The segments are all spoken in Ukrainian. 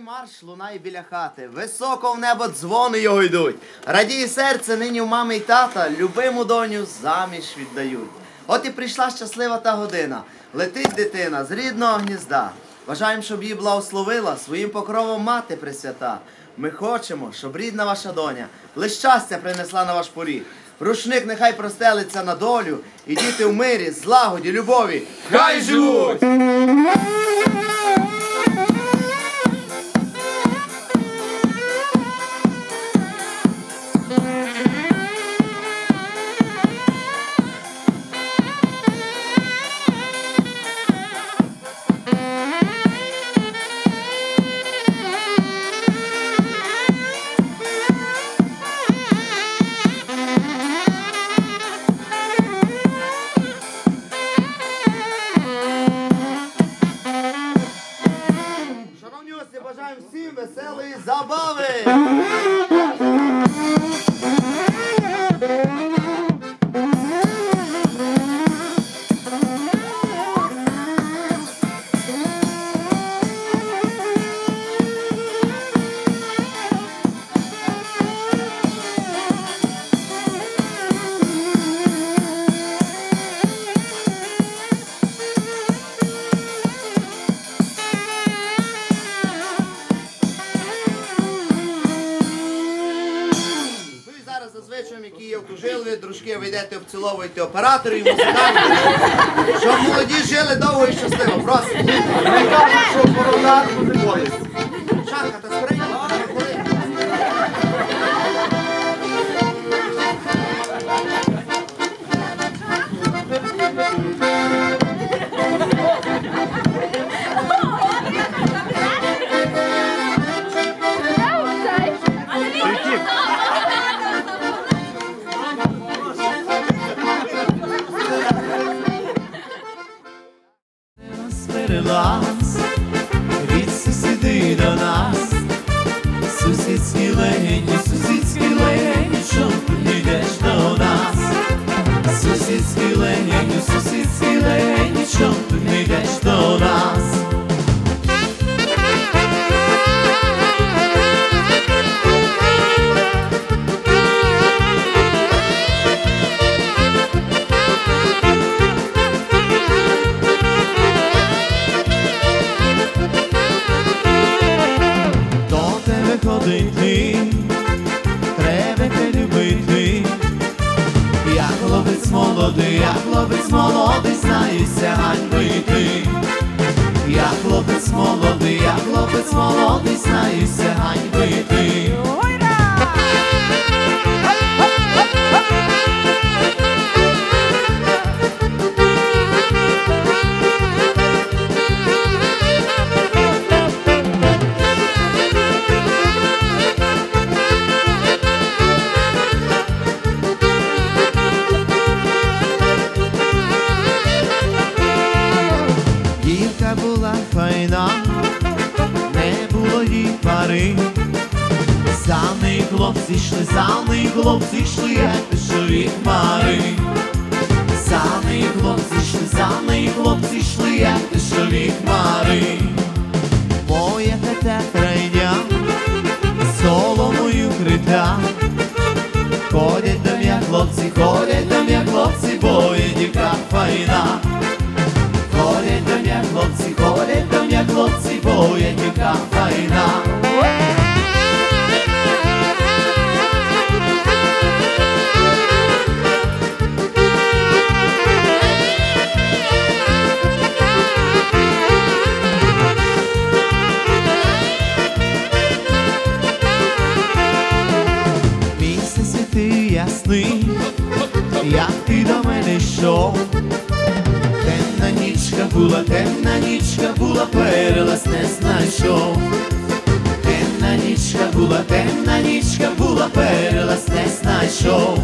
марш лунає біля хати, високо в небо дзвони його йдуть. Радіє серце нині в мами й тата, любиму доню заміж віддають. От і прийшла щаслива та година, летить дитина з рідного гнізда. Бажаємо, щоб її благословила своїм покровом мати пресвята. Ми хочемо, щоб рідна ваша доня лиш щастя принесла на ваш поріг. Рушник нехай простелиться на долю, і діти в мирі, злагоді, любові хай живуть! Бажаємо всім веселої забави! Які є окружили, дружки, ви йдете обціловуєте операторів і музикантів, щоб молоді жили довго і щасливо. Просимо. Що коронар музикоїст. Шанка, та скоренько, на хвилину. Від сусіди до нас, сусідські легені, що ти йдеш до нас, сусідські легені, що ти йдеш до нас. Я хлопець молодий, знаюся ганьбити. Я хлопець молодий, знаюся ганьбити. Не було їй пари. За неї хлопці йшли, як дощові хмари. За неї хлопці йшли, як дощові хмари. Моя хата крайня, соломою крита. Ходять там як хлопці, бо є дівка файна. Ходять там як хлопці, бо є дівка файна. Місяць світив ясний, як ти до мене йшов. Темна нічка була, перелаз не знайшов. Темна нічка була, перелаз не знайшов.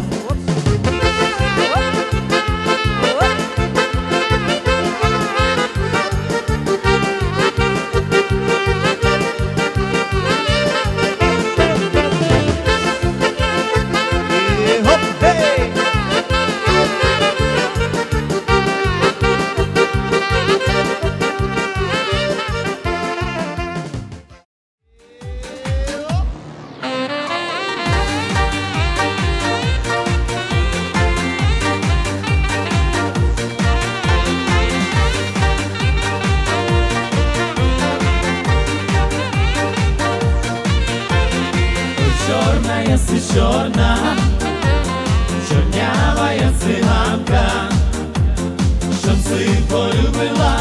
лисі чорна, чорнява я циганка, щоб си полюбила,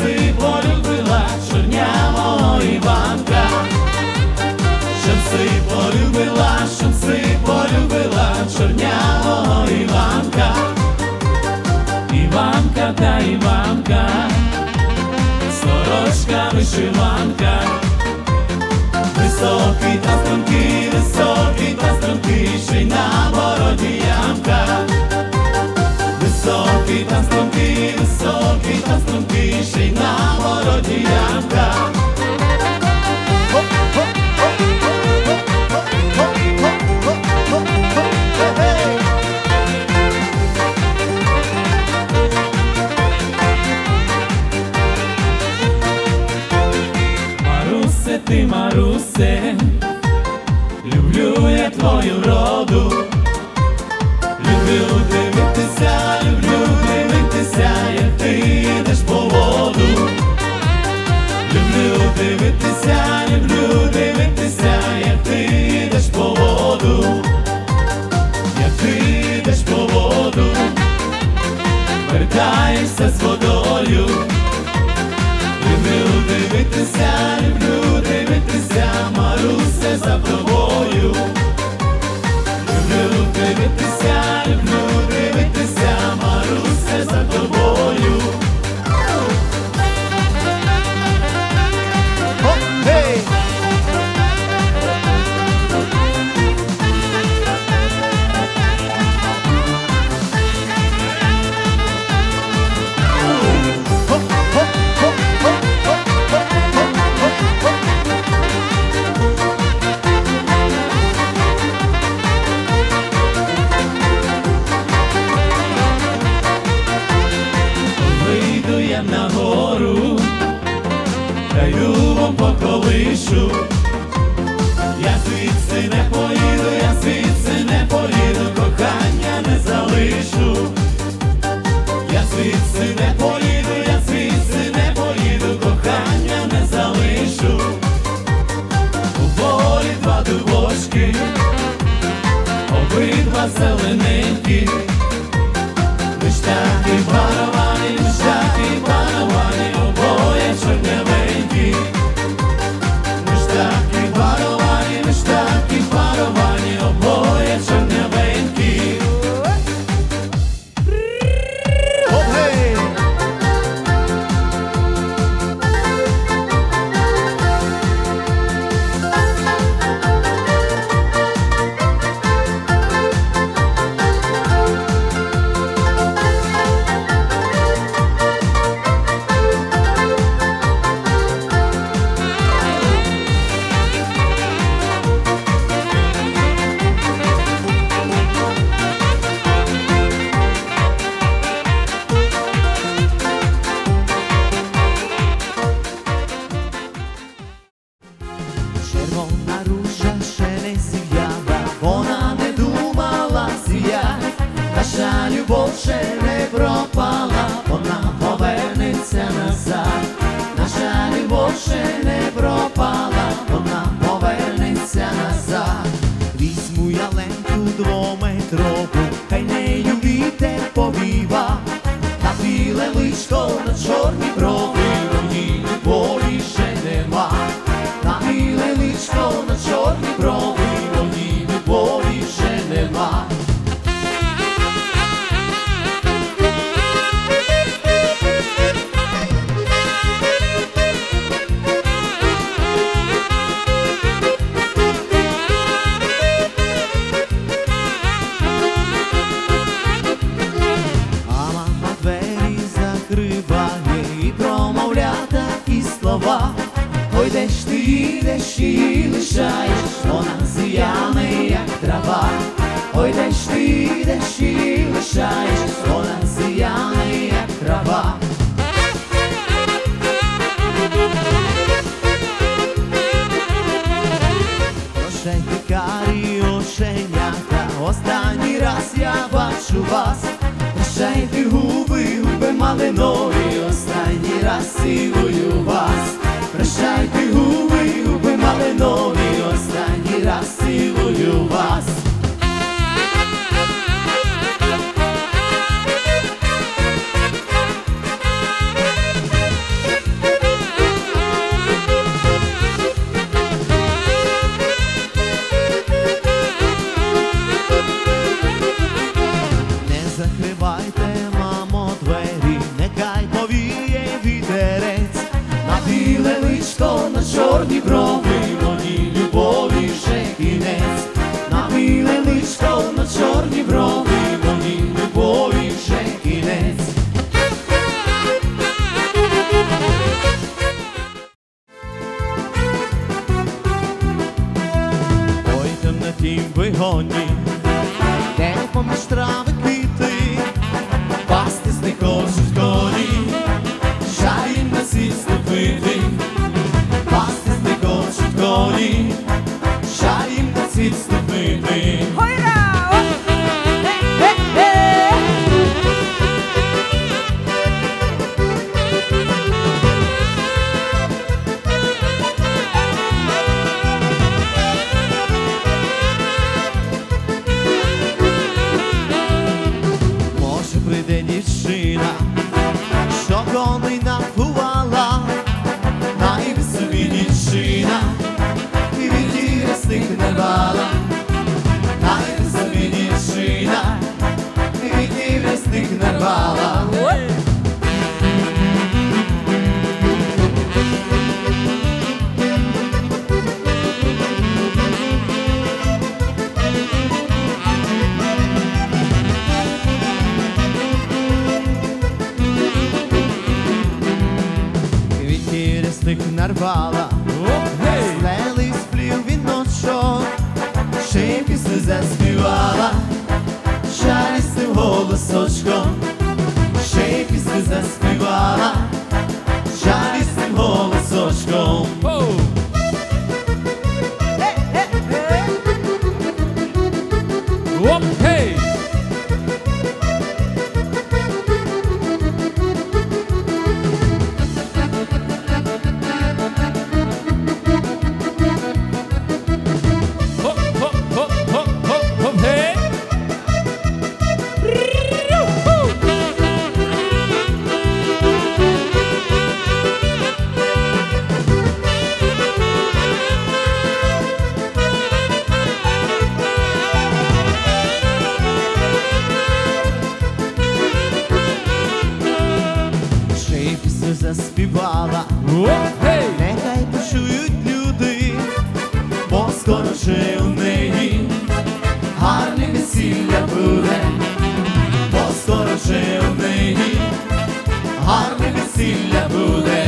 чорнявого Іванка, щоб си полюбила, чорнявого Іванка. Іванка та Іванка, сорочка вишиванка, високий та стрункий, ще й на бороді ямка. Високий та стрункий, ще й на бороді ямка. Марусе, ти, Марусе, люблю я твою вроду. Люблю дивитися, як ти йдеш по воду. Люблю дивитися, як ти йдеш по воду. Як ти йдеш по воду, вертаєшся з водою. Люблю дивитися, Марусе, за тобою. Люблю дивитися, Марусе, за тобою. Hey! Вийду я на гору, та любом поколишу. Я звідси не поїду, кохання не залишу. Я звідси не поїду, кохання не залишу. У полі два дубочки, обидва зелененькі. Миштаки паровані, обоє чорнявенькі. Миштаки паровані, обоє чорнявенькі. Червона ружа ще не зів'яла, вона не думала зів'ять. Наша любов ще не пропала, вона повернеться назад. Наша любов ще не пропала, вона повернеться назад. Візьму я ленку двометрову, хай нею вітер повіва. На біле личко, на чорні брови, мені любові ще нема. На біле личко, на чорні брови, мені любові ще нема. А мама двері закриває і промовляє такі слова. Ой, де ж ти їдеш і лишаєш, вона зияне, як трава. Ой, де ж ти їдеш і лишаєш, вона зияне, як трава. Прощайте, карі оченята, останній раз я бачу вас. Прощайте, губи малинові, останній раз цілую вас. Прощайте, губи малинові, останній раз цілую вас. брови, моїй любові вже кінець, на біле личко, на чорні брови, моїй любові вже кінець. Ой, там на тім вигоні, де поміж трави квіти, пастись не хочуть коні, жаль їм на світ ступити. Пастись не хочуть коні, жаль їм на світ ступити. Може прийде дівчина, що коней напувала, найби собі дівчина, і від рясних не бала. Найби собі дівчина, і від рясних не бала. Квітки рясних нарвала, злелий сплів віночок, ще й пісни заспівала, жалістим голосочком, ще й пісни заспівала, жалістим голосочком. Заспівала, нехай почують люди, бо скоро вже у неї гарне весілля буде, бо скоро вже у неї гарне весілля буде.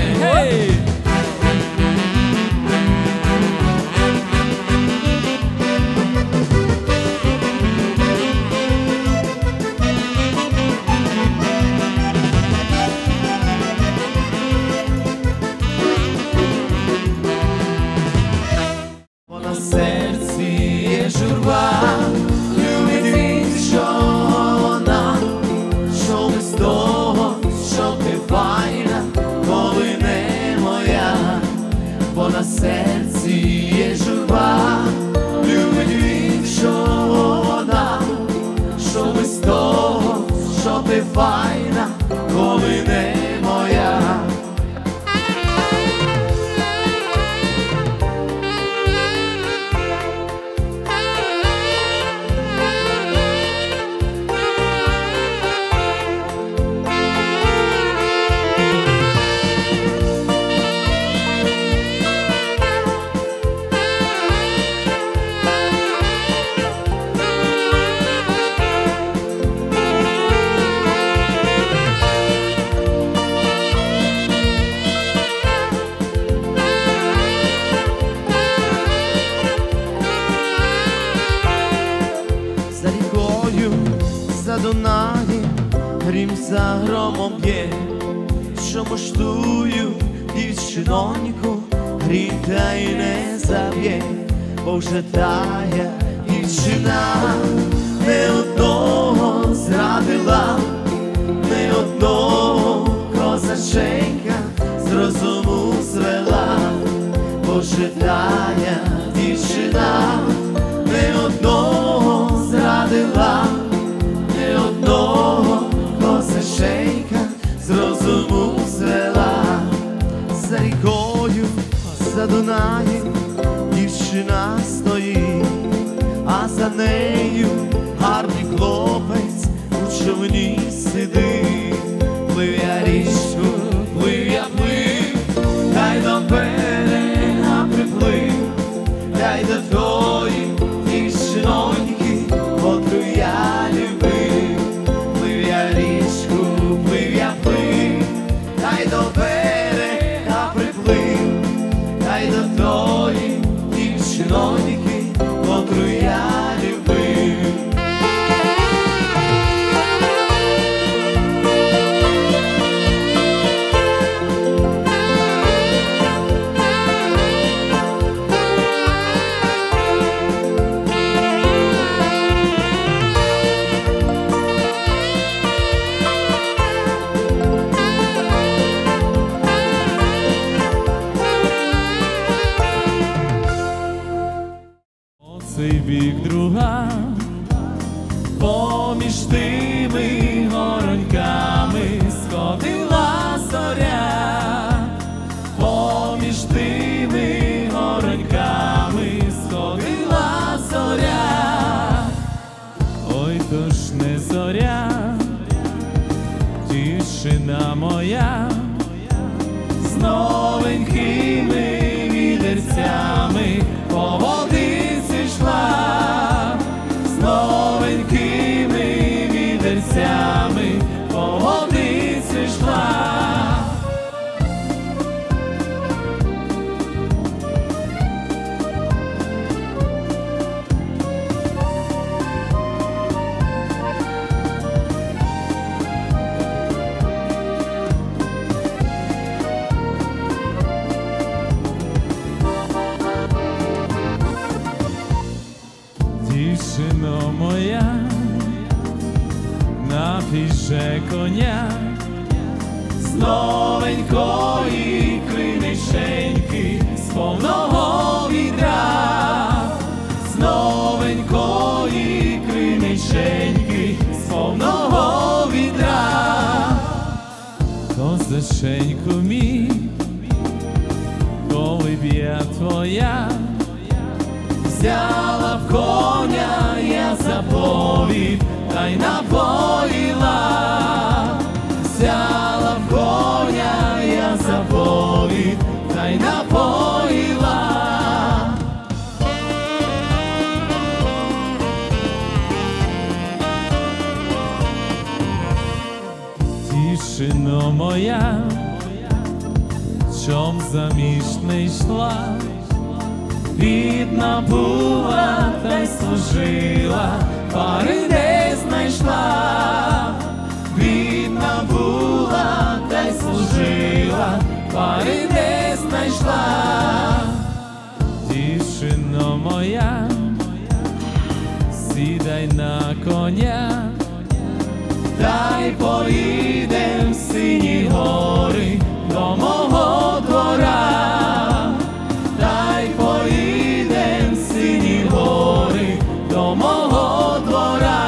На серці є журба, любить він, що вона, що без того, що ти файна, коли не моя. Бо на серці є журба, любить він, що вона, що без того, що ти файна, коли не моя. За рікою, за Дунаєм, грім за громом б'є, що поштую дівчиноньку, грім та й не заб'є, бо вже тая дівчина не одного зрадила, не одного козаченька з розуму звела, бо вже тая дівчина не одного зрадила, не одного козаченька з розуму звела. За рікою, за Дунаєм дівчина стоїть, а за нею гарний хлопець у човні сидить. Плив я річку, плив я плив, та й до берега приплив. та й до твої дівчиноньки, котру я любив. Плив я річку, плив я плив, та й до берега приплив, та й до твої дівчиноньки, котру я любив. Цей бік друга, поміж тими гороньками сходила зоря, поміж тими гороньками сходила зоря. Ой, то ж не зоря, дівчина моя, з новенькими відерцями по водиці йшла, з новенькими відерцями по водиці йшла. Дівчино моя, напій же коня, з новенької криниченьки, з повного відра, з новенької криниченьки, з повного відра. Козаченьку мій, коли б я твоя взяла в коня я заповідь, та й напоїла. Взяла в коня я заповідь, та й напоїла. Дівчино моя, чом заміж не йшла, бідна була, та й служила, пари не знайшла. Бідна була, та й служила, пари не знайшла. Дівчино моя, сідай на коня, та й поїдем в сині гори до мого двора. Та й поїдем в сині гори до мого двора.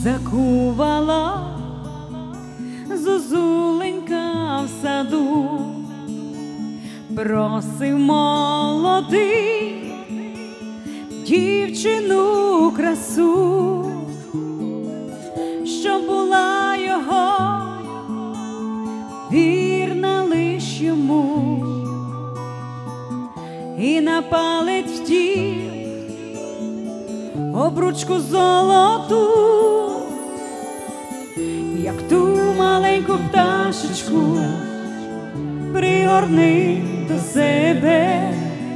закувала зозуленька в саду, просив молодий дівчину красу, щоб була його вірна лиш йому, і на палець втів обручку золоту, як ту маленьку пташечку пригорни до себе,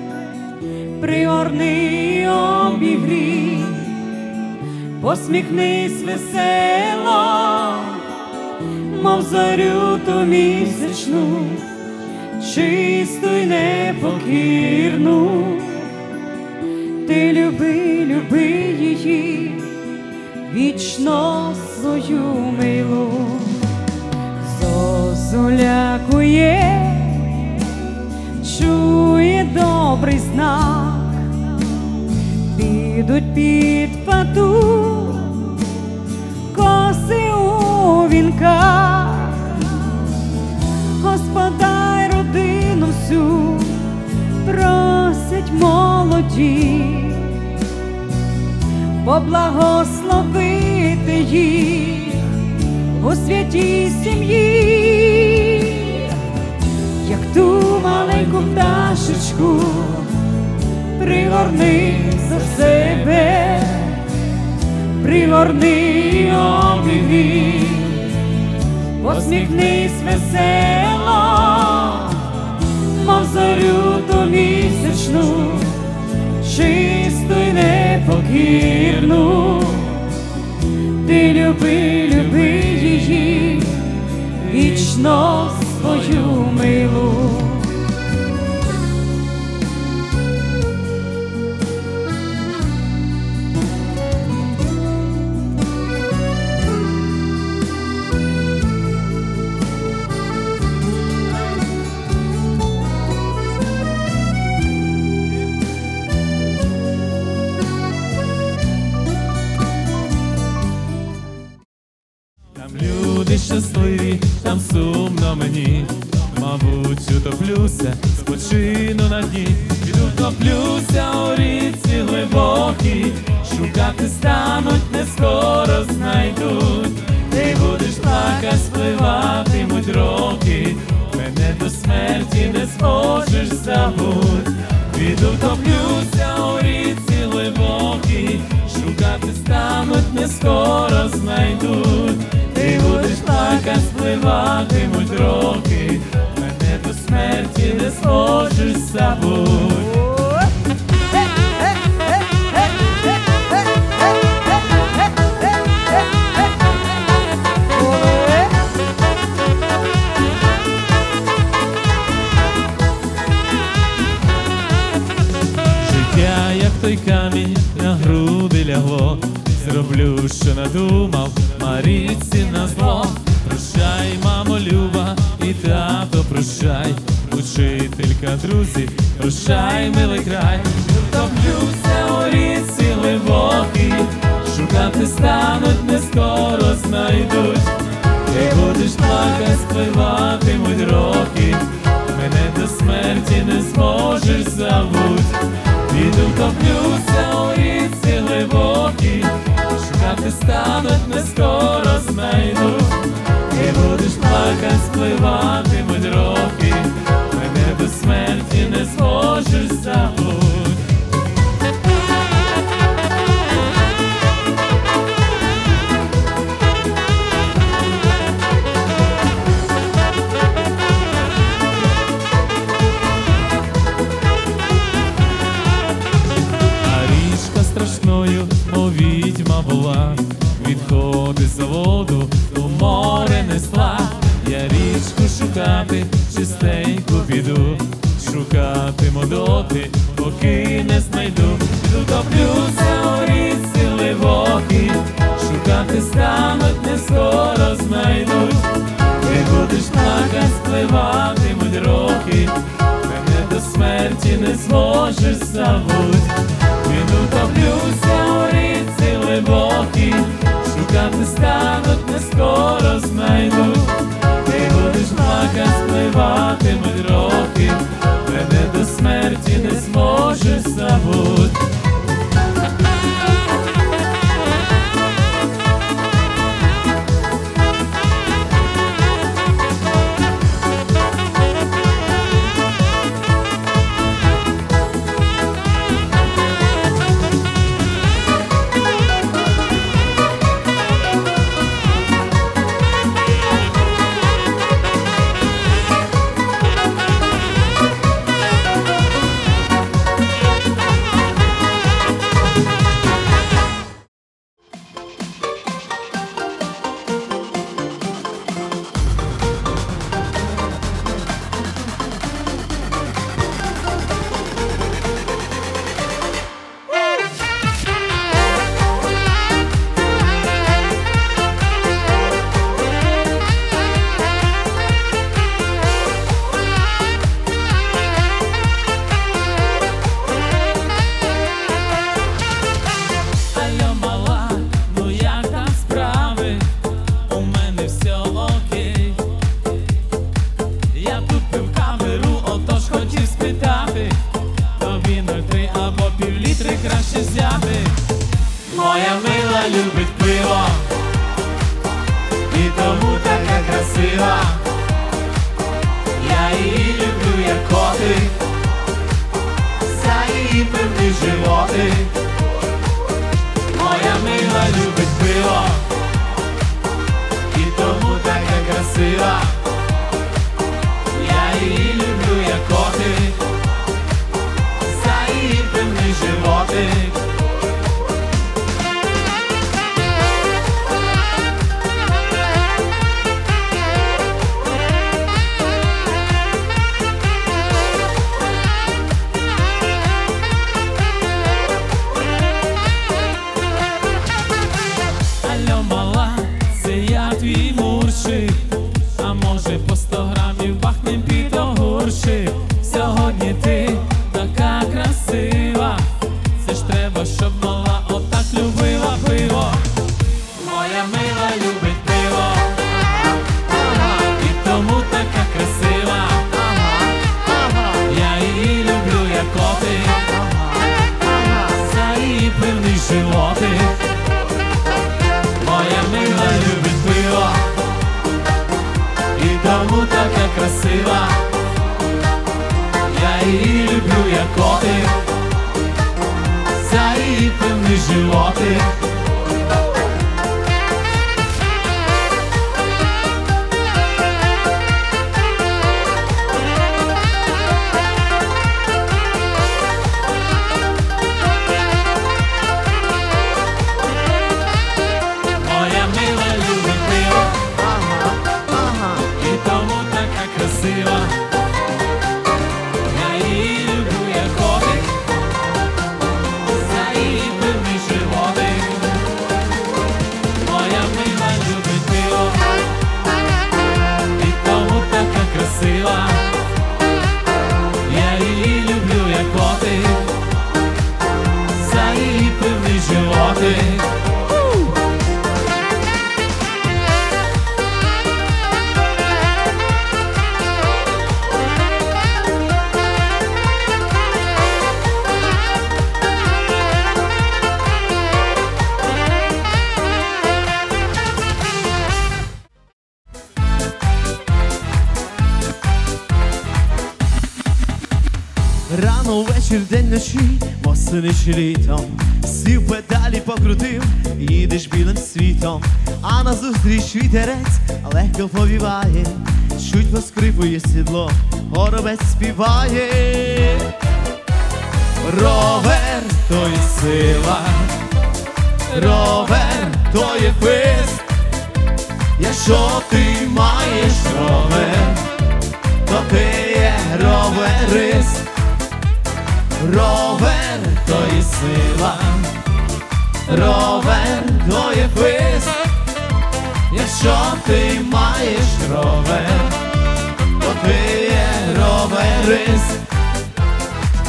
пригорни, обігрій, посміхнись весело, мов зорю ту місячну, чисту й непокірну. Ти люби, люби її, вічно свою милу. Зозуля кує, чує добрий знак, підуть під фату коси у вінках, господа й родину всю просять молоді поблагословити їх у святій сім'ї, як ту маленьку пташечку пригорни за себе, пригорни, обігрій, посміхнись весело, мов зорю ту місячну, чисту й непокірну. Ти люби, люби її, вічно свою милу. Люди щасливі, там сумно мені, мабуть, утоплюся, спочину на дні. Піду втоплюся у річці глибокій, шукати стануть, не скоро знайдуть. Ти будеш плакать, спливатимуть роки, мене до смерті не зможеш забуть. Піду втоплюся у річці глибокій, шукати стануть, не скоро знайдуть. Ти будеш плакать, спливатимуть роки, мене до смерті не зможеш забуть. Життя, як той камінь, на груди лягло, зроблю, що надумав, Марійці назло. Прощай, мамо люба, і тато прощай, учителька, друзі, прощай, милий край. Втоплюся у річці глибокій, шукати стануть, не скоро знайдуть. Ти будеш плакать, спливатимуть роки, мене до смерті не зможеш забуть. Піду втоплюся у річці глибокій, шукати стануть, не скоро знайдуть. Ти будеш плакать, спливатимуть роки, мене до смерті не зможеш забуть. Страшною, мов відьма була, відходи з заводу у море несла. Я річку шукати, чистеньку піду, шукатиму доти, поки не знайду. Піду втоплюся у річці глибокій, шукати стануть, не скоро знайдуть. Ти будеш плакать, спливатимуть роки, мене до смерті не зможеш забуть. Піду втоплюся у річці глибокій, шукати стануть, не скоро знайдуть. Ти будеш плакать, спливатимуть роки, мене до смерті не зможеш забути. Моя мила любить пиво, і тому така красива. Я її люблю, як котик, за її пивний животик. Моя мила любить пиво, і тому така красива. Я її люблю, як котик, за її пивний животик. А може по 100 грамів бахнем під огурчик. Сьогодні ти така красива, це ж треба, щоб мала отак любила пиво. Моя мила любить пиво, і тому така красива. Я її люблю, як котик, за її пивний животик. Моя мила любить пиво, і тому така красива. Я її люблю, як котик, за її пивний животик. Моя мила любить пиво, і тому така красива. Я її люблю, як котик, за її пивний животик. Моя мила любить пиво, і тому така красива. Я її люблю, як котик, за її пивний животик. Рано ввечір, день ночі, восени чи літом, сів педалі покрутив, їдеш білим світом, а назустріч вітерець легко повіває, чуть поскрипує сідло, горобець співає. Ровер то є сила, ровер то є фист. Якщо ти маєш ровер, то ти є роверист. Ровер то є сила, ровер то є фист. Якщо ти маєш ровер, то ти є роверист.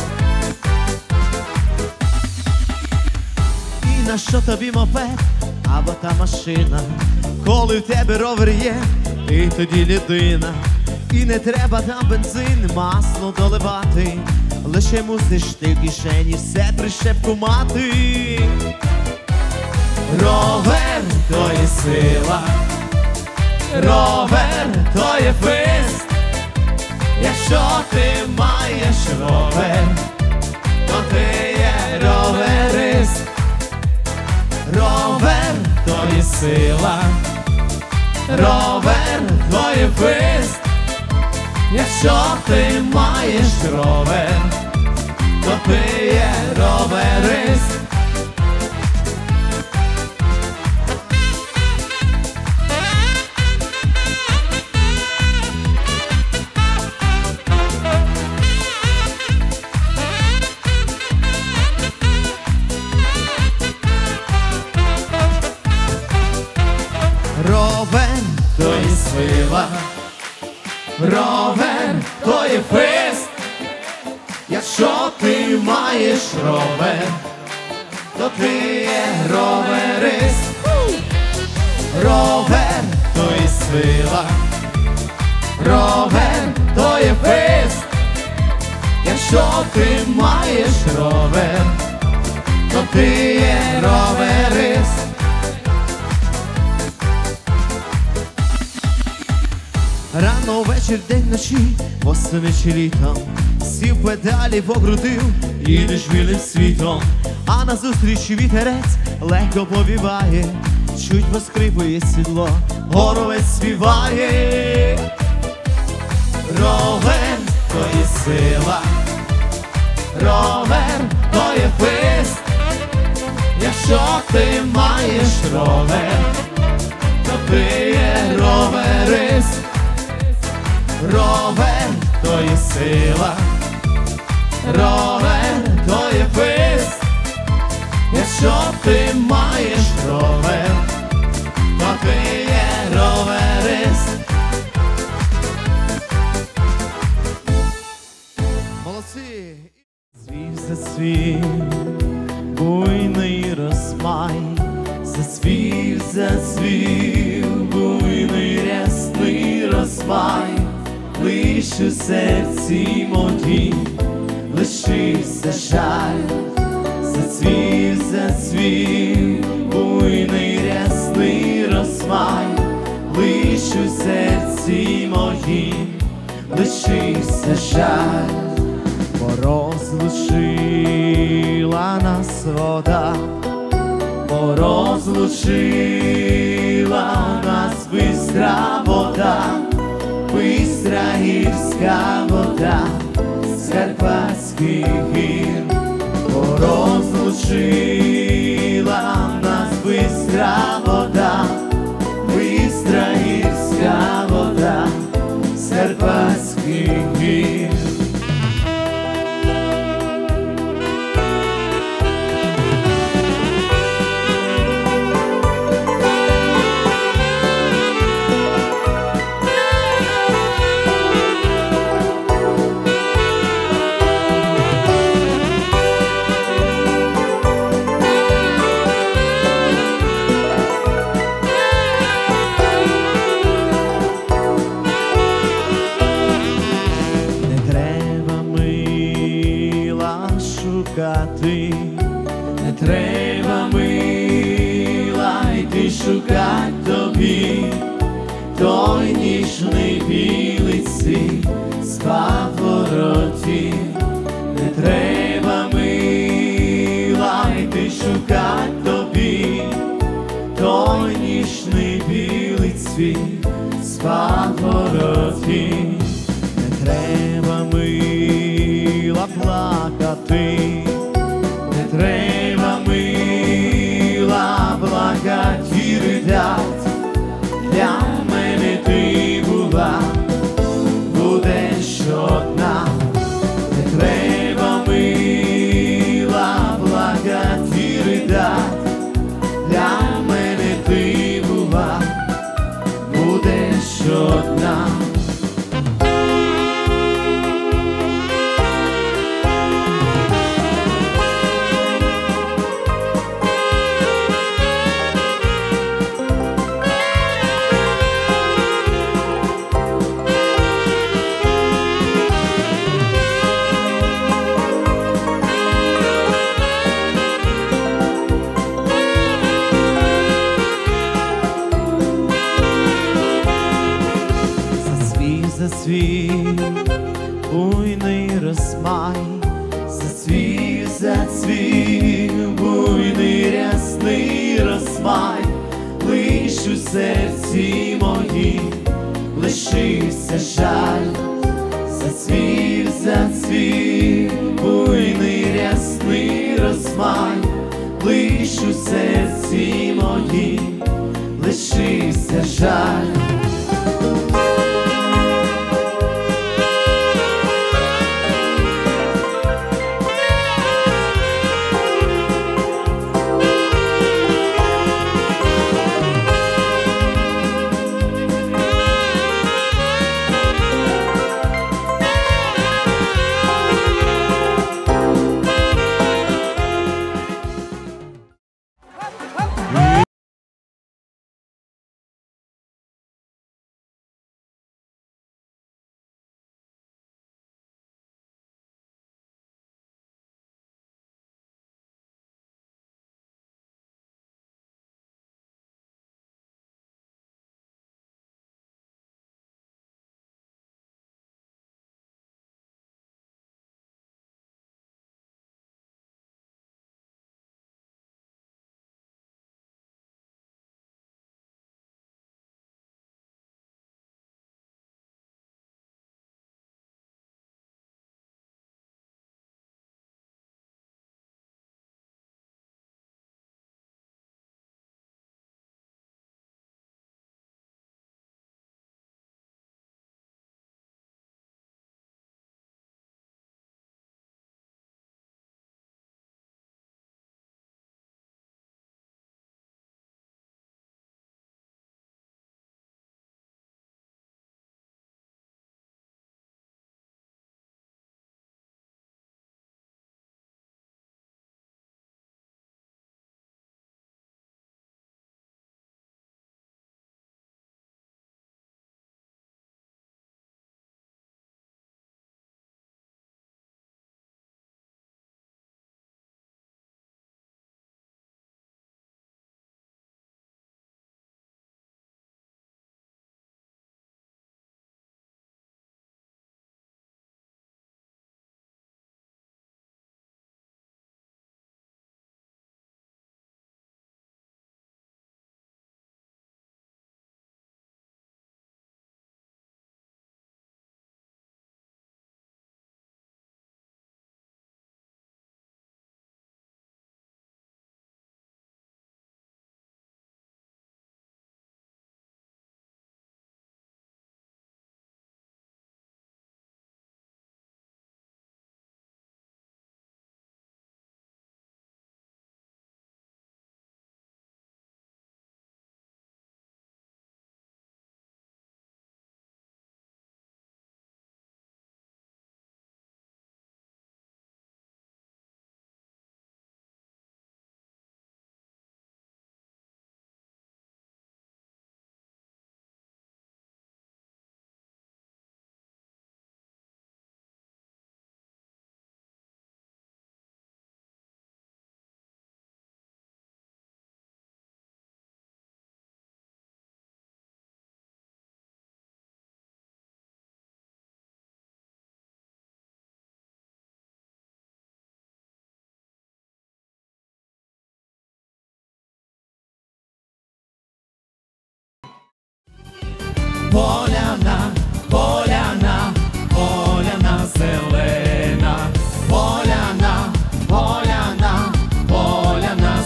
І на що тобі мопед, або та машина. Коли в тебе ровер є, ти тоді людина. І не треба там бензин, масло доливати. Лише мусиш ти в кишені все прищепку мати. Ровер то є сила, ровер то є фест. Якщо ти маєш ровер, то ти є роверист. Ровер то є сила, ровер то є фест. Якщо ти маєш ровер, то ти є роверист. Ровер то є сила, ровер то є фест. Якщо ти маєш ровер, то ти є роверист. Ровер то є сила, ровер то є фест. Якщо ти маєш ровер, то ти є роверист. Рано вечір, день вночі, восени чи літом, сів педалі покрутив, їдеш вільним світом, а назустріч вітерець легко повіває, чуть поскрипує сідло, горовець співає. Ровер то є сила, ровер то є фест. Якщо ти маєш ровер, то ти є роверист. Ровер то є сила, ровер то є фест. Якщо ти маєш ровер, то ти є роверист. Молодці! Звів зацвів буйний розмай, зацвів, зацвів буйний рясний розмай. Лиш у серці моїм лишився жаль, зацвів, зацвів буйний рясний розмай. Лиш у серці моїм лишився жаль, бо розлучила нас вода, бо розлучила нас бистра вода. Бистра гірська вода з Карпатських гір, бо розлучила нас бистра вода, бистра гірська вода з Карпатських гір. Не треба мила йти шукать тобі, той ніжний білий світ з поворотів. Не треба мила йти шукать тобі, той ніжний білий світ з поворотів. Не треба мила плакати, не треба мила плакать і ридать. Для мене ти була, будеш одна. Не треба мила плакать і ридать. Для мене ти була, будеш одна. лиш у серці моїм лишився жаль. Поляна, поляна, поляна зелена, поляна, поляна, поляна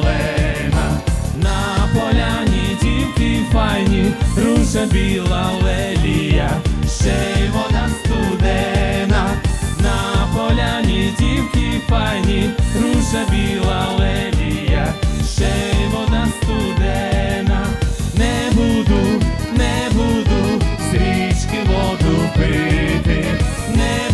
зелена, На поляні дівки файні, ружа біла лелія, ще й вода студена. На поляні дівки файні, ружа біла лелія, ще й вода студена. Не буду з річки воду пити, не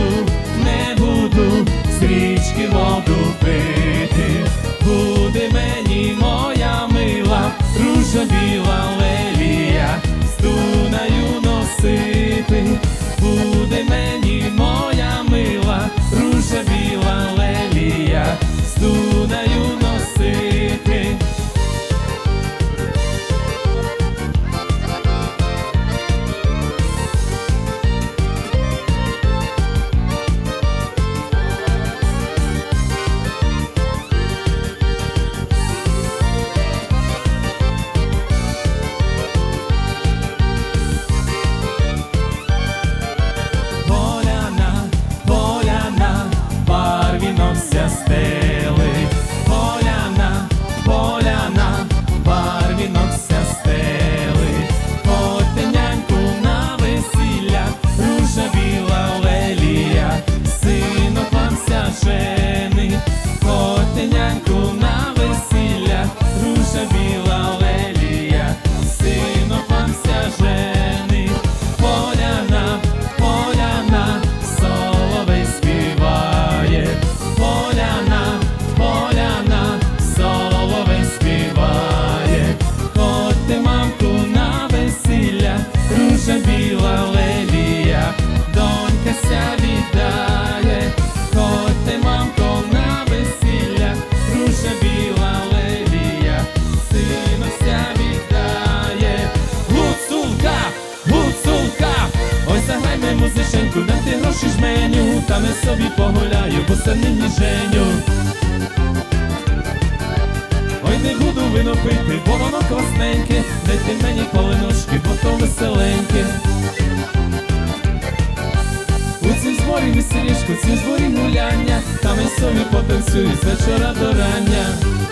буду з річки воду пити. Буде мені моя мила, ружа біла лелія, з Дунаю носити. Буде мені моя мила, ружа біла лелія, з Дунаю носити. там я собі погуляю, бо се нині женю. Ой, не буду вино пити, бо воно класненьке, дайте мені коленочки, бо то веселеньке. У цім зборі веселішку, цім зборі гуляння, там я собі потанцюю з вечора до рання.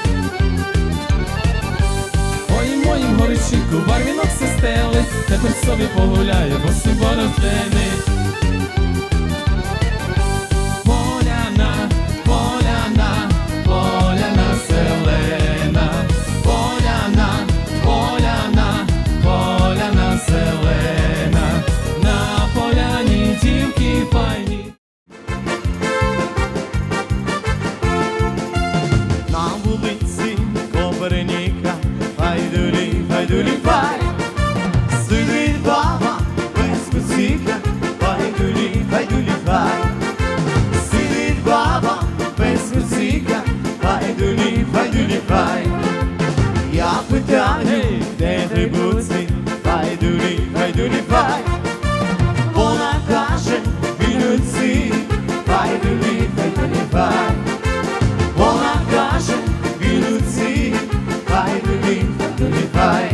Ой, моїм горищику, барвінок се стели, тепер собі погуляю, бо си борождений. Поляна, поляна, поляна зелена, поляна, поляна, поляна зелена, на поляні дівки файні. На вулиці Коперніка, файдулі, файдулі, фай. Сидить баба без куціка, файдулі, файдулі, фай. Сидить баба без куціка, файдулі, файдулі, фай. Я питаю, де ти буці, файдулі, файдулі, фай. Вона каже, вінуці, файдулі, файдулі, фай. Вона каже, вінуці, файдулі, файдулі, фай.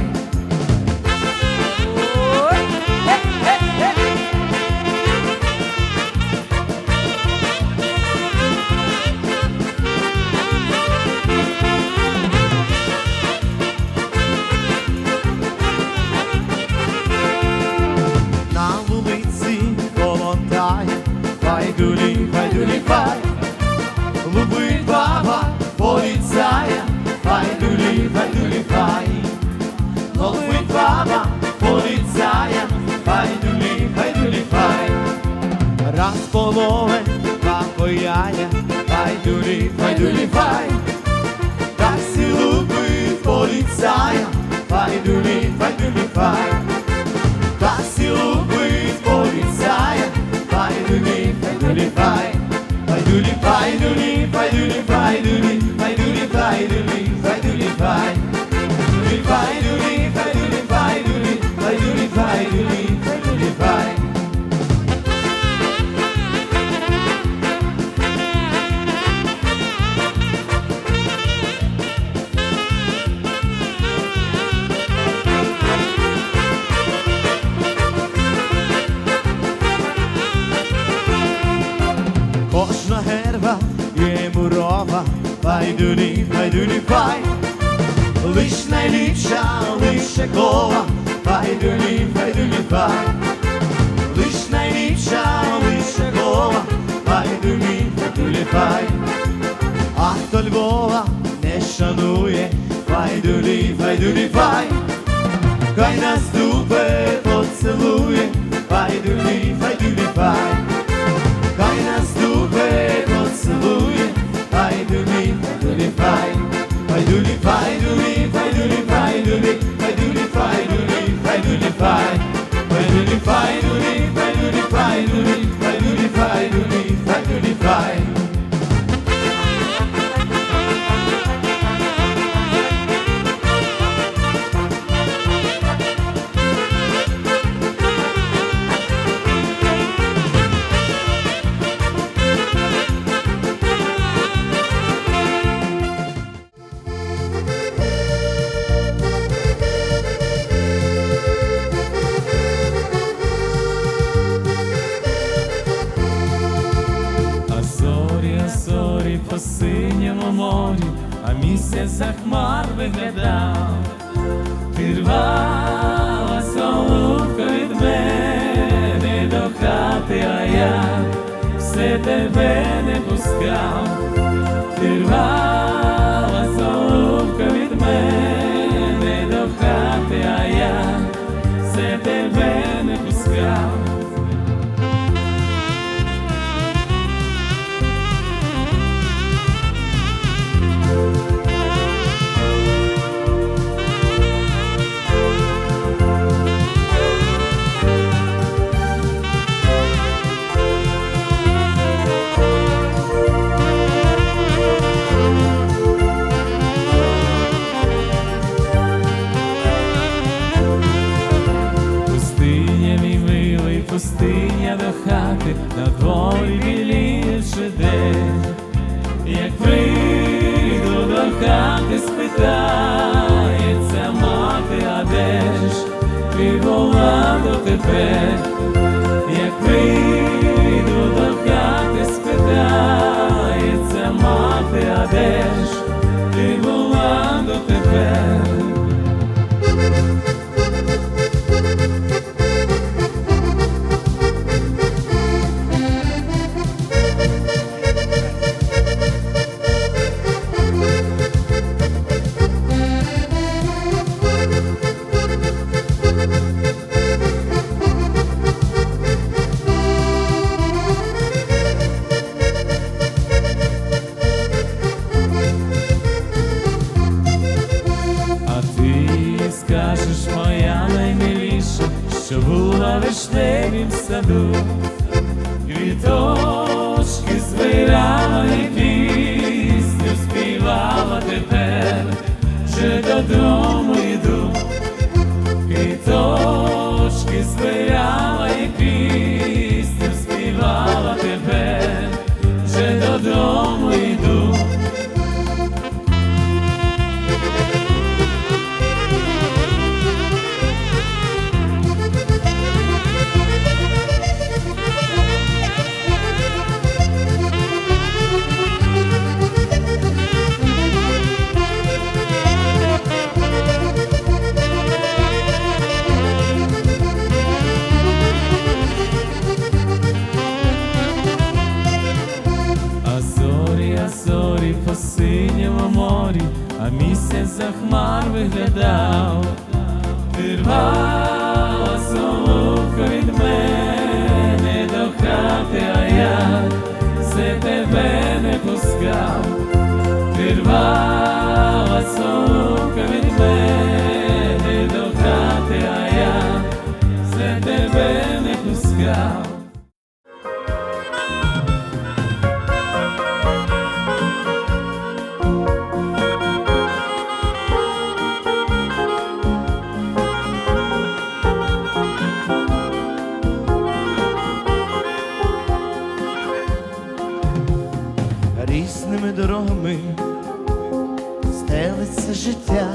На вулиці колотає, файдулі, файдулі, фай. Лупить баба поліцая, файдулі, файдулі, фай. Лупить баба поліцая, файдулі, файдулі, фай. Раз полове папаяя, файдулі, файдулі, фай. Так сі лупить поліцая, файдулі, файдулі, фай. Так сі лупить поліцая, файдулі, файдулі, фай. Файдулі, файдулі, файдулі, файдулі, файдулі, файдулі, файдулі, фай. Файдулі, файдулі, файдулі, файдулі, файдулі, файдулі, фай. Кожна герба є мурова, файдулі, файдулі, фай. Лиш найліпша, лише кова, файдулі, файдулі, фай. Лиш найліпша, лише кова, файдулі, файдулі, фай. А хто Львова не шанує, файдулі, файдулі, фай. Хай нас дупе поцілує, файдулі, файдулі, фай. Хай нас дупе поцілує, файдулі, файдулі, фай. Файдулі, файдулі, файдулі, файдулі, файдулі, файдулі, файдулі, фай. Файдулі, файдулі, файдулі, файдулі, файдулі, файдулі, файдулі, фай. По синьому морі, а місяць за хмар виглядав. Ти рвалась, голубка, від мене до хати, а я все тебе не пускав. Ти рвалась, голубка, від мене до хати, а я все тебе не пускав. хати спитається мати, а де ж ти була дотепер? Як прийду до хати спитається мати, а де ж ти була дотепер? Скажеш, моя наймиліша, що була в вишневім саду, квіточки збирала і пісню співала, тепер вже додому йду. Квіточки збирала і пісню співала, тепер вже додому йду. Зорі по синьому морі, а місяць за хмар виглядав. Ти рвала соловка від мене до хати, а я все тебе не пускав. Ти рвала соловка від мене до хати, а я все тебе не пускав. Різними дорогами стелиться життя,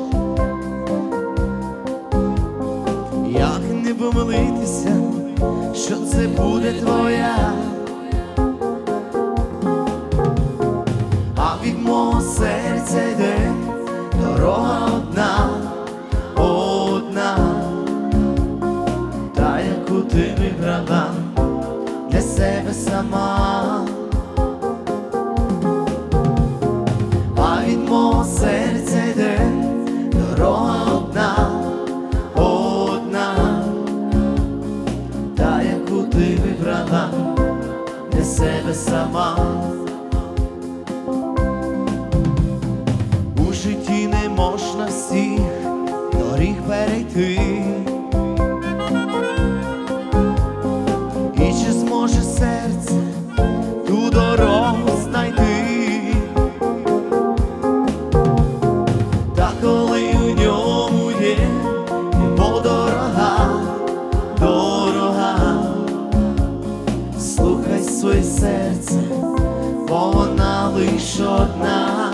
як не помилитися, що це буде твоя, а від мого серця йде дорога одна, одна, та яку ти вибрала для себе сама. Від мого серця йде дорога одна, одна, та яку ти вибрала для себе сама. У житті не можна всіх доріг перейти, і чи зможе серце ту дорогу знайти? Коли у ньому є подорога, дорога, слухай своє серце, бо вона лиш одна.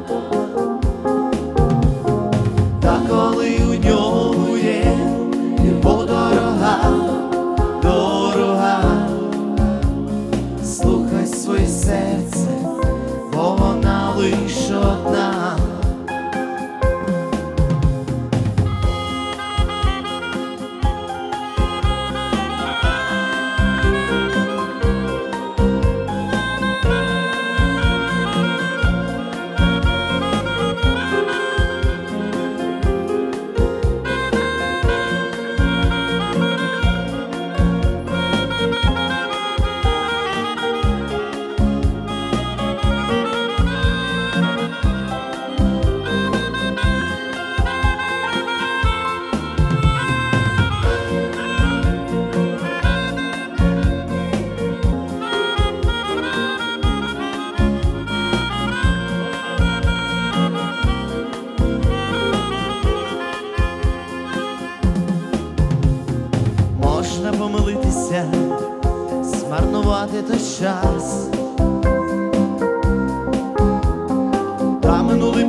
Та коли у ньому є подорога, дорога, слухай своє серце, бо вона лиш одна. помилитися, змарнувати той час. Та минули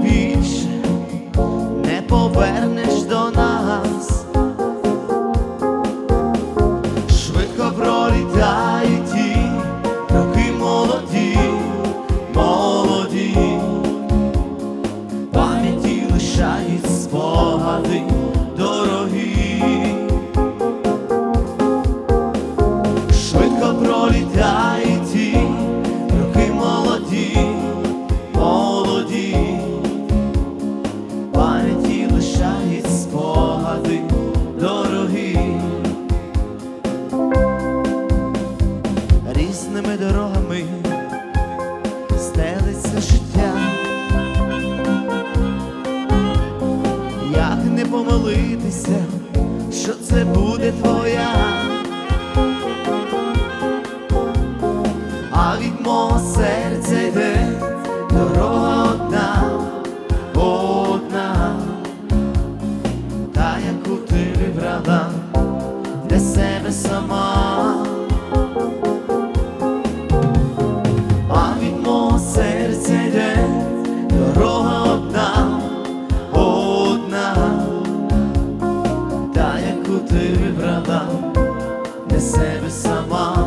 молитися, що це буде твоя, а від мого серця йде дорога одна, одна, та яку ти вибрала для себе сама. А від мого серця йде дорога одна, одна, та яку ти вибрала для себе сама.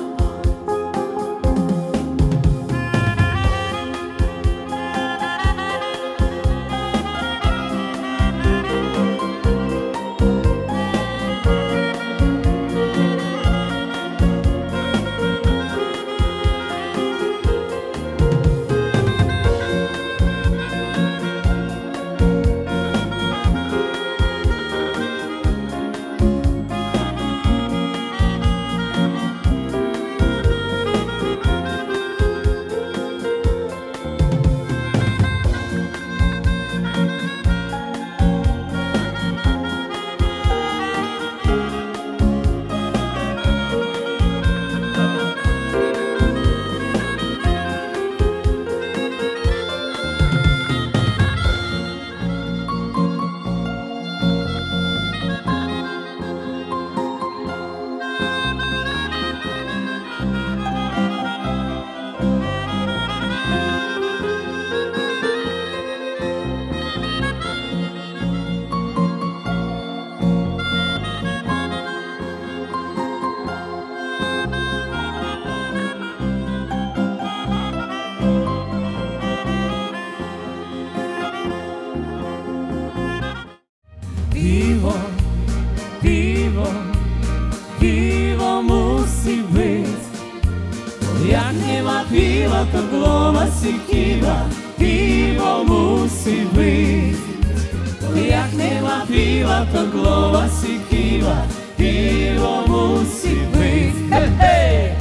Piwo, piwo, piwo musi być. Jak nie ma piwa, to głowa si kiwa. Piwo musi być. Jak nie ma piwa, to głowa si kiwa. Piwo musi być. Hej, hej!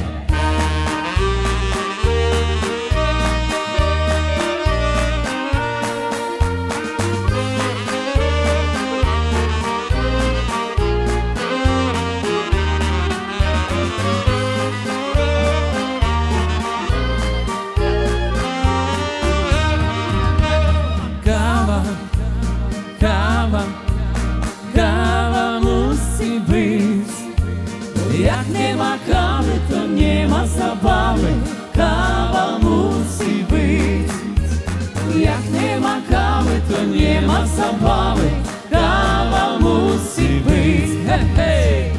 Kawa musi być. Jak nie ma kawy, to nie ma zabawy. Kawa musi być. Jak nie ma kawy, to nie ma zabawy. Kawa musi być. Hej, hej!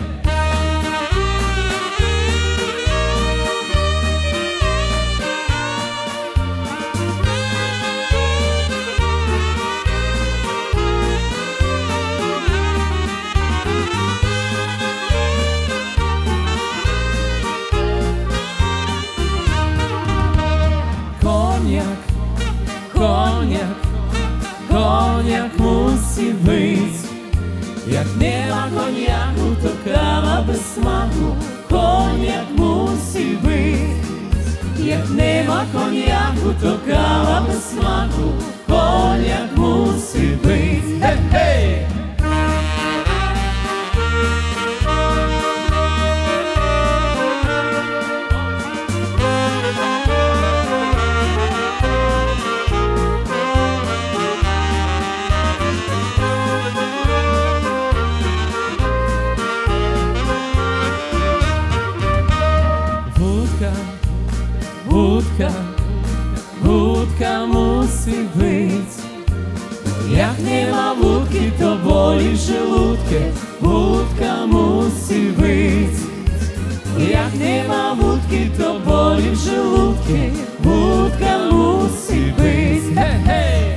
Koniak musi być. Jak nie ma koniaku, to kawa bez smaku. Koniak musi być. Jak nie ma koniaku, to kawa bez smaku. Koniak musi być. Hej, hej! Wódka musi być. Jak nie ma wódki, to boli żołądkiem. Wódka musi być. Jak nie ma wódki, to boli żołądkiem. Wódka musi być. Hej, hej!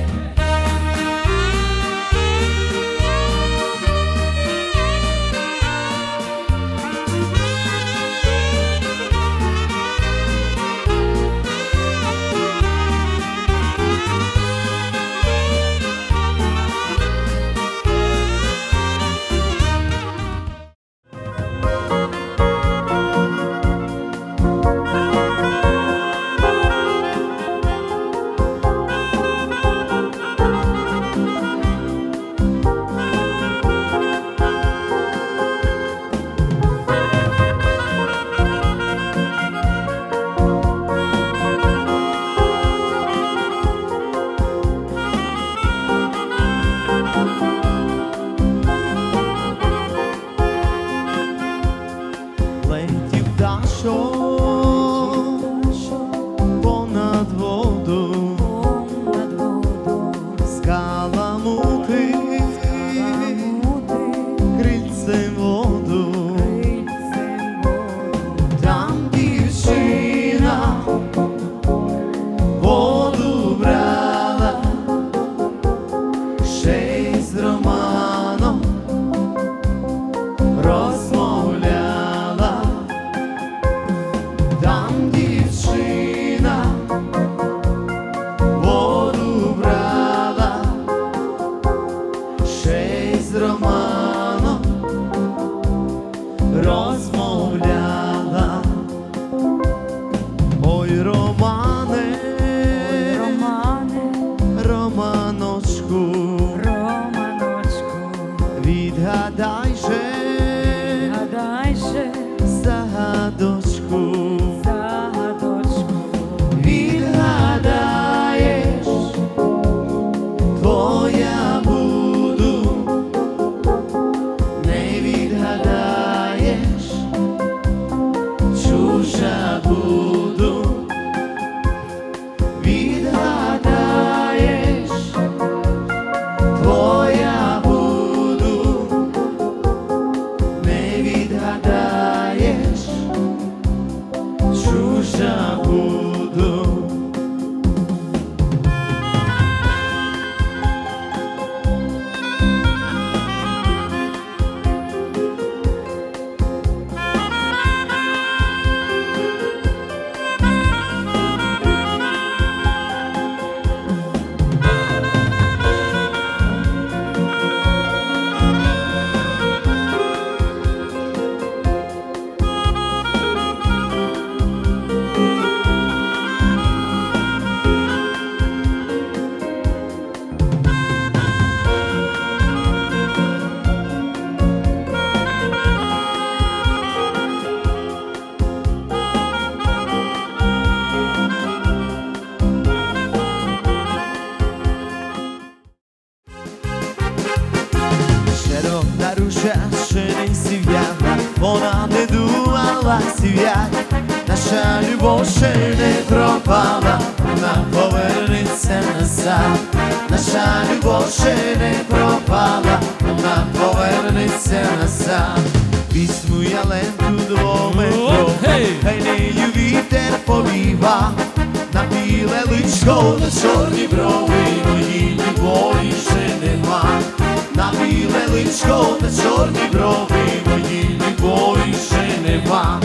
руша ще не сів'яла, вона не думала сів'ять. Наша любов ще не пропала, вона повернеться назад. Наша любов ще не пропала, вона повернеться назад. Візьму я ленту двометрову, хай нею вітер повіва. На біле личко, на чорні брови, моїй любові ще нема. На біле личко, на чорні брови, моїй любові ще нема.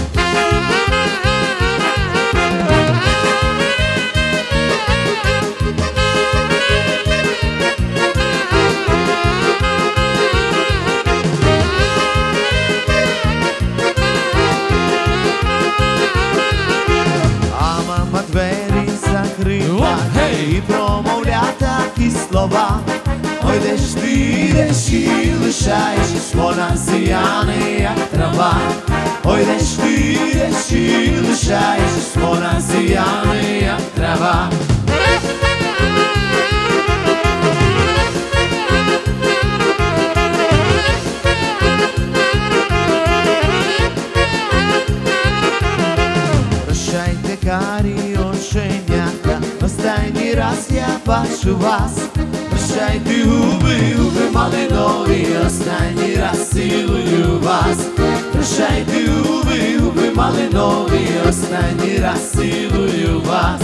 Двері закрита і промовля такі слова. Ой, де ж ти, де ж і лишаєшся, вона зіяне, як трава. Ой, де ж ти, де ж і лишаєшся, вона зіяне, як трава. Прощайте, карі оченята, останній раз я бачу вас. Прощайте, губи, губи малинові, останній раз цілую вас. Прощайте, губи, губи малинові, останній раз цілую вас.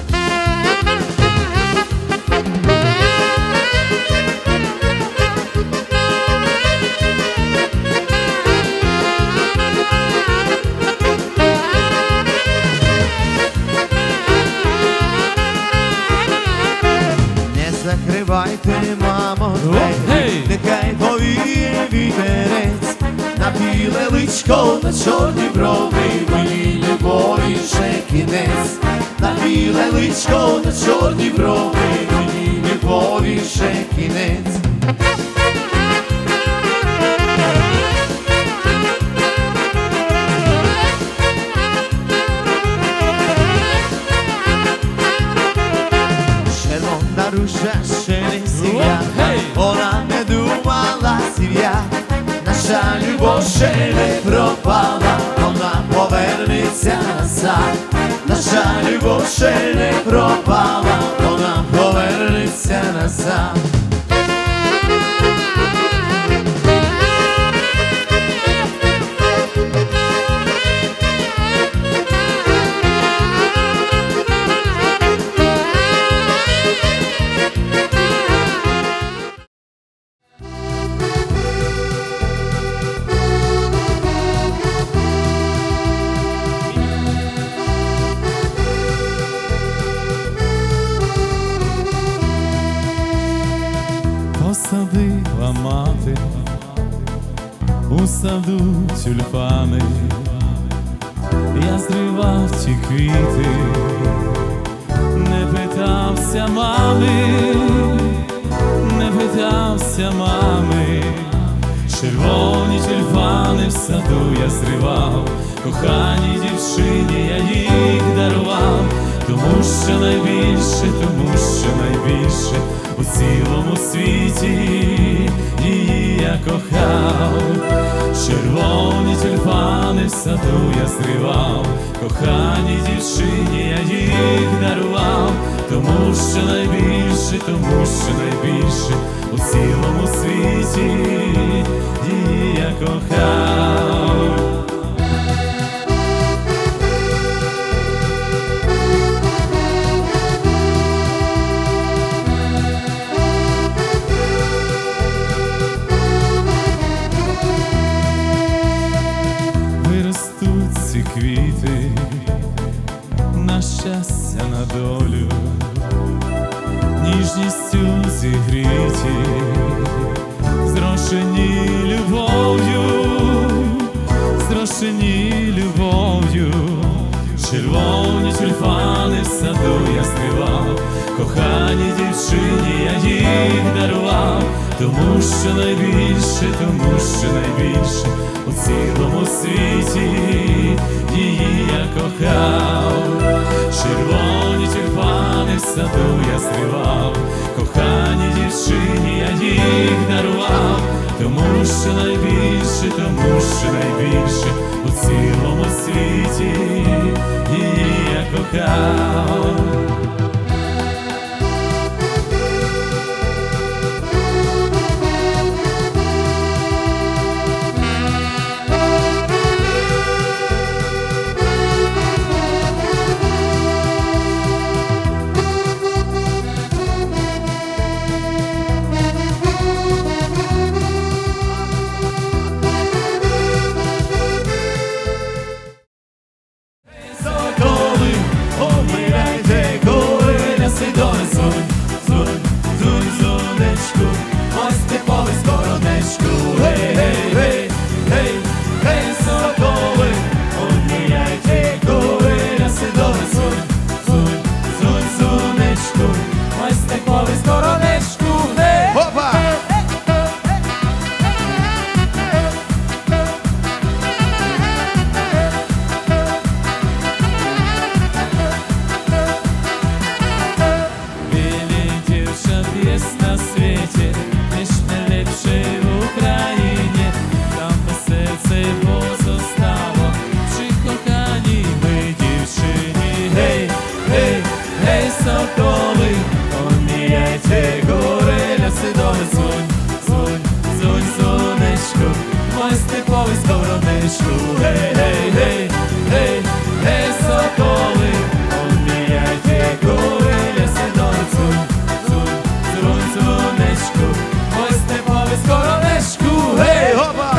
Закривайте, мамо, двері, нехай повіє вітерець. На біле личко, на чорні брови, моїй любові ще кінець. На біле личко, на чорні брови, моїй любові ще кінець. Руша ще не сів'я, вона не думала сів'ять. Наша любов ще не пропала, вона повернеться назад. Наша любов ще не пропала, вона повернеться назад. Посадила мати у саду тюльпани, я зривав ті квіти, не питався мами, не питався мами. Червоні тюльпани в саду я зривав, коханій дівчині я їх дарував, тому що найбільше, тому що найбільше у цілому світі її я кохав. Червоні тюльпани в саду я зривав, коханій дівчині я їх дарував, тому що найбільше, тому що найбільше у цілому світі її я кохав. Ці квіти на щастя, на долю, ніжністю зігріті, зрошені любов'ю, зрошені любов'ю. Червоні тюльпани в саду я зривав, коханій дівчині я їх дарував, тому що найбільше, тому що найбільше у цілому світі її я кохав. Червоні тюльпани в саду я зривав, коханій дівчині я їх дарував, тому що найбільше, тому що найбільше у цілому світі її я кохав. Соколи, обмирайте куриля сидоли, зунь, зунь, зунь, зунечку, ось степовий скоронечку. Гей, гей, гей, гей, гей, соколи, обмирайте куриля сидоли, зунь, зунь, зунь, зунечку, ось степовий скоронечку. Гей! Опа! Білі дівчат є на світі, ніж найліпший в Україні. Там по серце позостало, чи коханій ми дівчині. Гей, гей, гей, соколи, поміняйте куриля сидоли, зунь, зунь, зунь, зунечку, мой степовий сковородничку. Гей, гей, гей, гей, гей, соколи, поміняйте куриля сидоли, зунь, зунь, зунь, зунечку, мой степовий сковородничку. Гей! Опа!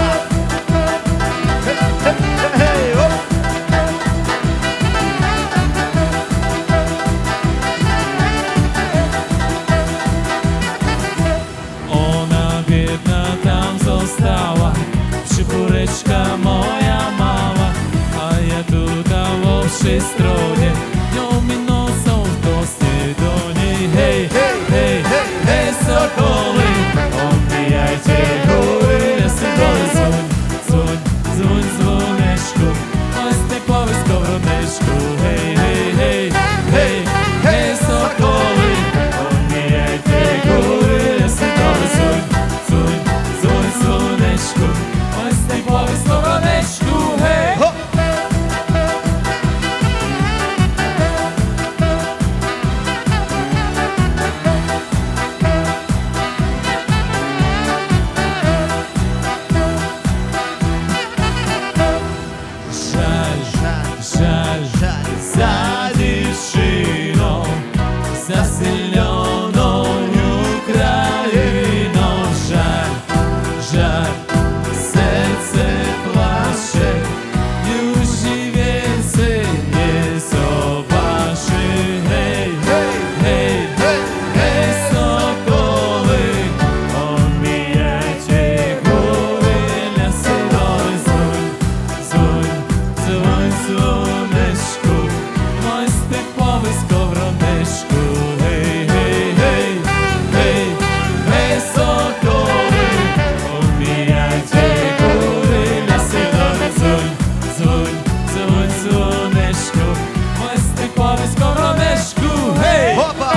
Гей, оп! Ona biedna tam została, przypóreczka moja mała, a ja tutaj przy stronie, nią mi nosą w tosty do niej. Hej, hej, hej, hej, sokoły, omijajcie góry, sydole, zuń, zuń, zuń, dzwoneczku, oj stepowy skowroneczku. Hej, hej, hej, hej, hej, sokoły, omijajcie góry, sydole, zuń, zuń, zuń, dzwoneczku, oj stepowy skowroneczku. Hej! Hop! Жаль, жаль, жаль, за дівчином, за сильною Україну. Жаль, жаль, серце плаче, już więcej nie zobaczy. Hej, hej, hej, hej, sokoły, omijajcie góry, lasy, doły, zuń, zuń, zuń, zuneczku, mój stepowy skowroneczku. Hej, hej, hej, hej, hej, sokoły, omijajcie góry, lasy, doły, zuń, zuń, zuń, zuneczku, mój stepowy skowroneczku. Hej! Опа!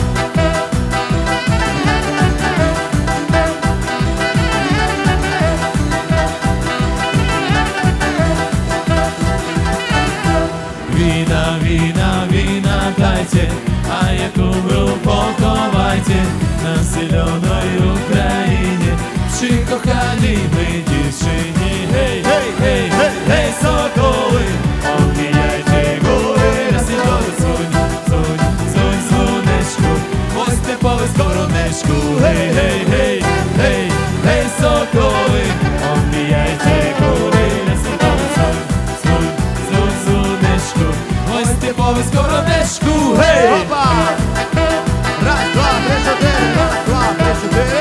Wina, wina, wina dajcie, a jak umrą pochowajcie na zielonej Ukrainie, przy kochani my dziewczyni. Hej, hej, hej, hej, hej, sokoły, omijajcie góry, raz i doły, zuń, zuń, zuń, zuneczku, mój stepowy skowroneczku. Hej, hej, hej, hej, hej, sokoły, omijajcie góry, raz i doły, zuń, zuń, zuń, zuneczku, mój stepowy skowroneczku. Hej! Опа! Раз, два, три, чотири, раз, два, три, чотири.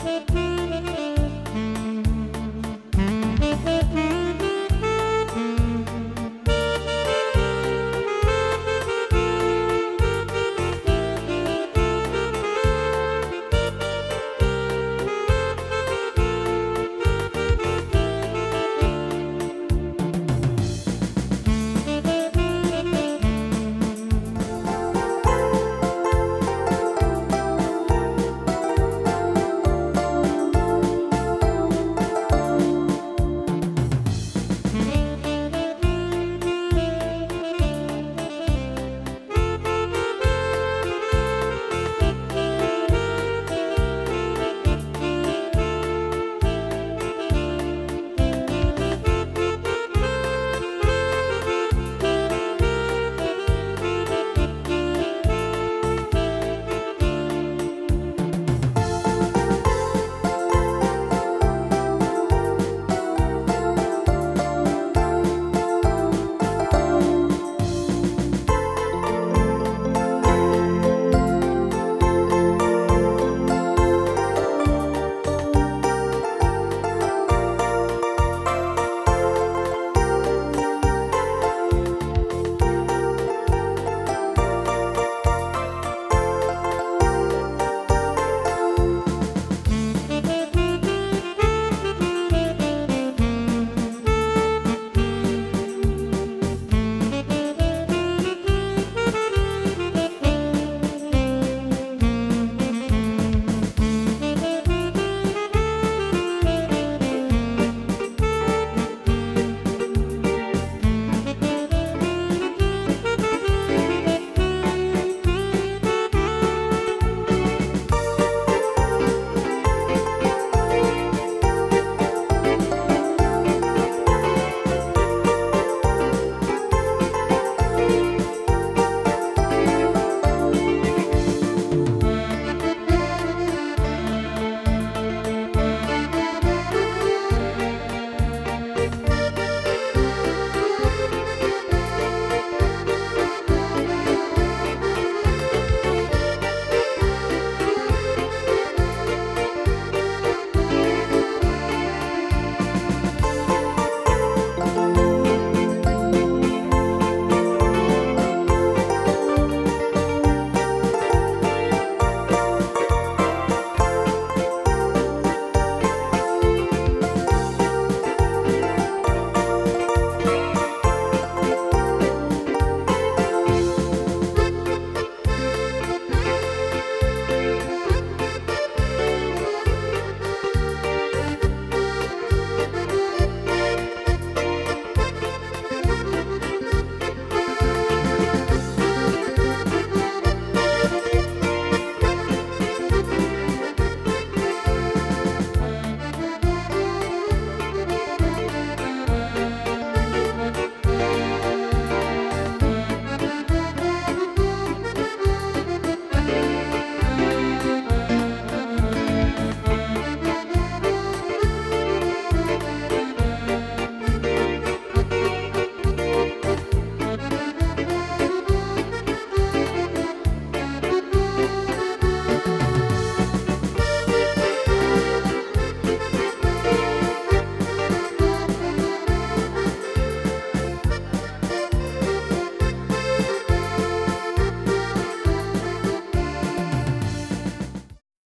Thank